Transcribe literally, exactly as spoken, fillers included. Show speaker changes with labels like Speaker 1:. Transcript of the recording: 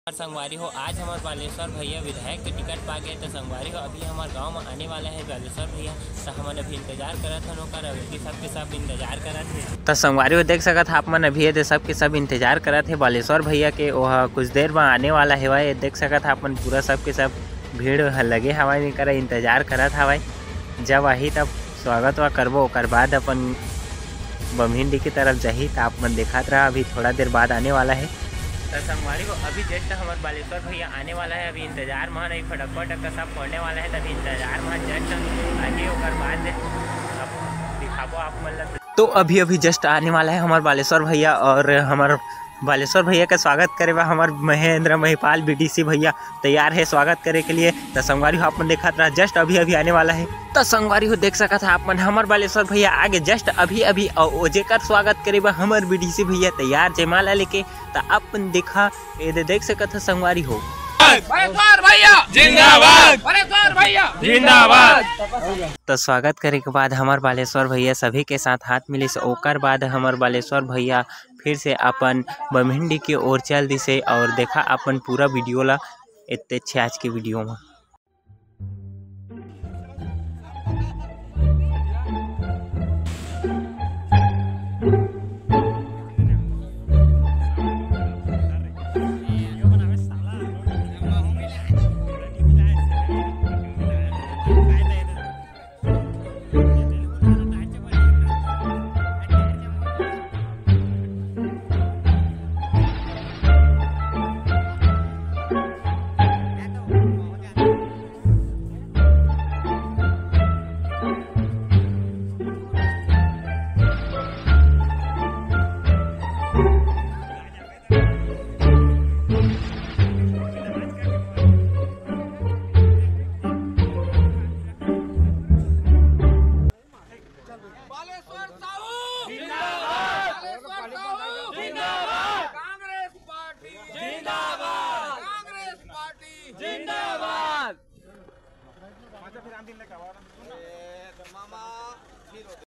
Speaker 1: संगवारी हो, आज हमारे बालेश्वर भैया विधायक के टिकट पा गए। तो संगवारी हो अभी हमारे गांव में आने वाला है बालेश्वर भैया। तो हम अभी इंतजार करत हन ओकर, अभी सबके सब इंतजार करत है। तो संगवारी हो देख सकत आप मन अभी ये सबके सब इंतजार करत है बालेश्वर भैया के। वह कुछ देर में आने वाला है। देख सकत आप मन पूरा सबके सब भीड़ लगे हवाई करे इंतजार करत हवाई। जब आही तब स्वागत वा करबो, ओकर बाद अपन बमहिंडी की तरफ जाही। तो आप मन देखत रहा अभी थोड़ा देर बाद आने वाला है। तो संगवारी को अभी जस्ट हमारे बालेश्वर भैया आने वाला है। अभी इंतजार में नहीं, फटक्का टक्का सब पड़ने वाला है। तभी इंतजार में जस्ट आगे ओकर बाद अब दिखाबो आप मतलब। तो अभी अभी जस्ट आने वाला है हमारे बालेश्वर भैया, और हमारे बालेश्वर भैया का स्वागत करे बा हमारे महेंद्र महिपाल बीडीसी भैया तैयार है स्वागत करे के लिए। तो संगवारी हो आप मन देखा रहा जस्ट अभी अभी आने वाला है। तो संगवारी हो देख सकत आप मन हमारे बालेश्वर भैया आगे जस्ट अभी अभी जेकर स्वागत करे बा हमारे बीडीसी भैया तैयार जयमाला लेके। तो अपन देखा ये देख सकत संगवारी हो
Speaker 2: भैया जिंदाबाद, भैया जिंदाबाद।
Speaker 1: तो स्वागत करे के बाद हमारे बालेश्वर भैया सभी के साथ हाथ मिले से ओकर बाद हमारे बालेश्वर भैया फिर से अपन बमहिंडी की ओर चल दिसे। और देखा अपन पूरा वीडियो ला इतने अच्छे आज के वीडियो में।
Speaker 2: जिंदाबाद।